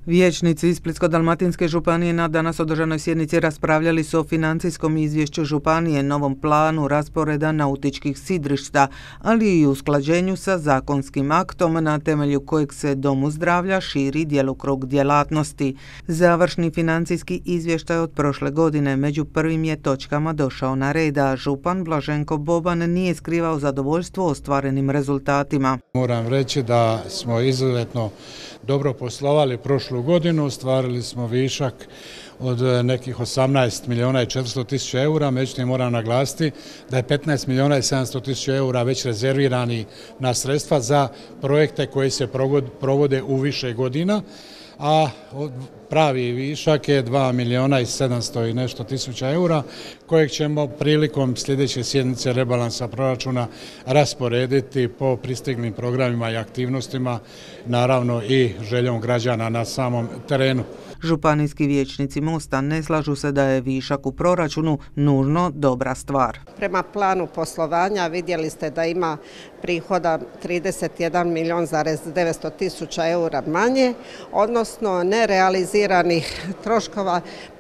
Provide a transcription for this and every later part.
Vijećnici iz Splitsko-dalmatinske županije na danas održanoj sjednici raspravljali su o financijskom izvješću županije, novom planu rasporeda nautičkih sidrišta, ali i usklađenju sa zakonskim aktom na temelju kojeg se Domu zdravlja širi djelokrug djelatnosti. Završni financijski izvještaj od prošle godine među prvim je točkama došao na red, a župan Blaženko Boban nije skrivao zadovoljstvo ostvarenim rezultatima. Moram reći da smo izuzetno dobro poslovali prošlu godinu, ostvarili smo višak od nekih 18 milijuna i 400 tisuća eura, međutim moram naglasiti da je 15 milijuna i 700 tisuća eura već rezervirani na sredstva za projekte koji se provode u više godina, a pravi višak je 2 milijuna i 700 i nešto tisuća eura kojeg ćemo prilikom sljedeće sjednice rebalansa proračuna rasporediti po pristiglim programima i aktivnostima, naravno i željom građana na samom terenu. Županijski vijećnici Mosta ne slažu se da je višak u proračunu nužno dobra stvar. Prema planu poslovanja vidjeli ste da ima prihoda 31 milijun zarez 900 tisuća eura manje, odnosno nerealiziranih troškova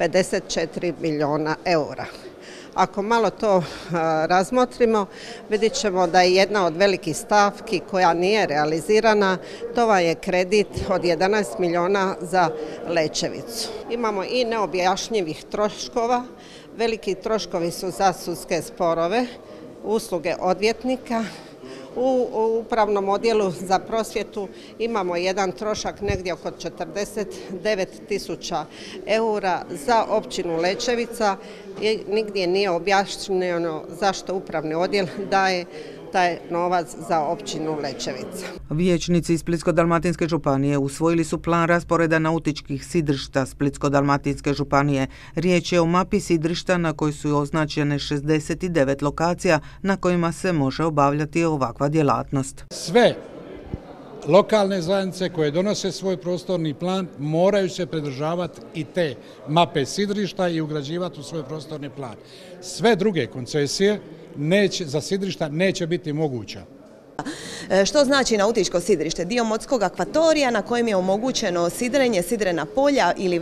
54 milijuna eura. Ako malo to razmotrimo, vidjet ćemo da je jedna od velikih stavki koja nije realizirana, to vam je kredit od 11 milijuna za Lećevicu. Imamo i neobjašnjivih troškova, veliki troškovi su za sudske sporove, usluge odvjetnika. U upravnom odjelu za prosvjetu imamo jedan trošak negdje oko 49 tisuća eura za općinu Lećevica i nigdje nije objašnjeno zašto upravni odjel daje taj novac za općinu Lećevica. Vijećnici iz Splitsko-dalmatinske županije usvojili su plan rasporeda nautičkih sidrišta Splitsko-dalmatinske županije. Riječ je o mapi sidrišta na kojoj su označene 69 lokacija na kojima se može obavljati ovakva djelatnost. Sve lokalne zajednice koje donose svoj prostorni plan moraju se pridržavati i te mape sidrišta i ugrađivati u svoj prostorni plan. Sve druge koncesije za sidrišta neće biti moguća. Što znači nautičko sidrište? Dio morskog akvatorija na kojem je omogućeno sidrenje, sidrena polja ili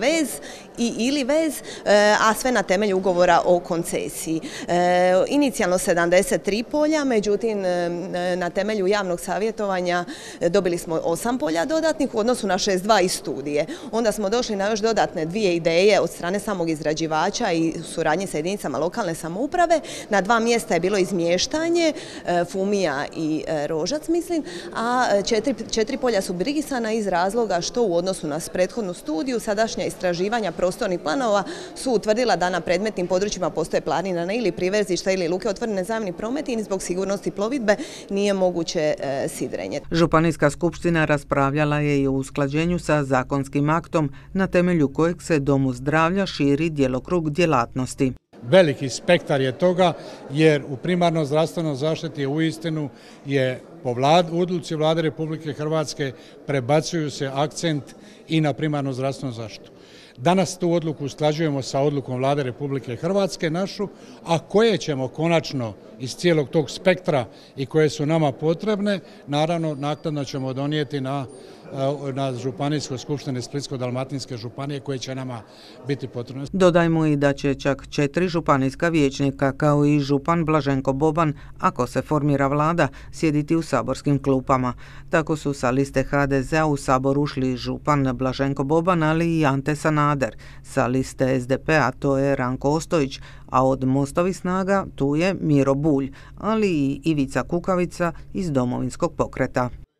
vez, a sve na temelju ugovora o koncesiji. Inicijalno 73 polja, međutim na temelju javnog savjetovanja dobili smo 8 polja dodatnih u odnosu na 62 iz studije. Onda smo došli na još dodatne 2 ideje od strane samog izrađivača i suradnje sa jedinicama lokalne samouprave. Na 2 mjesta je bilo izmještanje, Fumija i Rožac, mislim, a 4 polja su brisana iz razloga što u odnosu na prethodnu studiju sadašnja istraživanja prostornih planova su utvrdila da na predmetnim područjima postoje planirane ili privezišta ili luke otvorene za javni promet i zbog sigurnosti plovidbe nije moguće sidrenje. Županijska skupština raspravljala je i o usklađenju sa zakonskim aktom na temelju kojeg se Domu zdravlja širi djelokrug djelatnosti. Veliki spektar je toga jer u primarnoj zdravstvenoj zaštiti uistinu je po odluci Vlade Republike Hrvatske prebacuju se akcent i na primarnu zdravstvenu zaštitu. Danas tu odluku usklađujemo sa odlukom Vlade Republike Hrvatske našu, a koje ćemo konačno iz cijelog tog spektra i koje su nama potrebne, naravno naknadno ćemo donijeti na Županijskoj skupštini Splitsko-dalmatinske županije koje će nama biti potrebne. Dodajmo i da će čak 4 županijska vijećnika kao i župan Blaženko Boban, ako se formira vlada, sjediti u saborskim klupama. Tako su sa liste HDZ-a u sabor ušli župan Blaženko Boban, ali i Ante Sanader. Sa liste SDP-a to je Ranko Ostojić, a od Mostovih snaga tu je Miro Bulj, ali i Ivica Kukavica iz Domovinskog pokreta.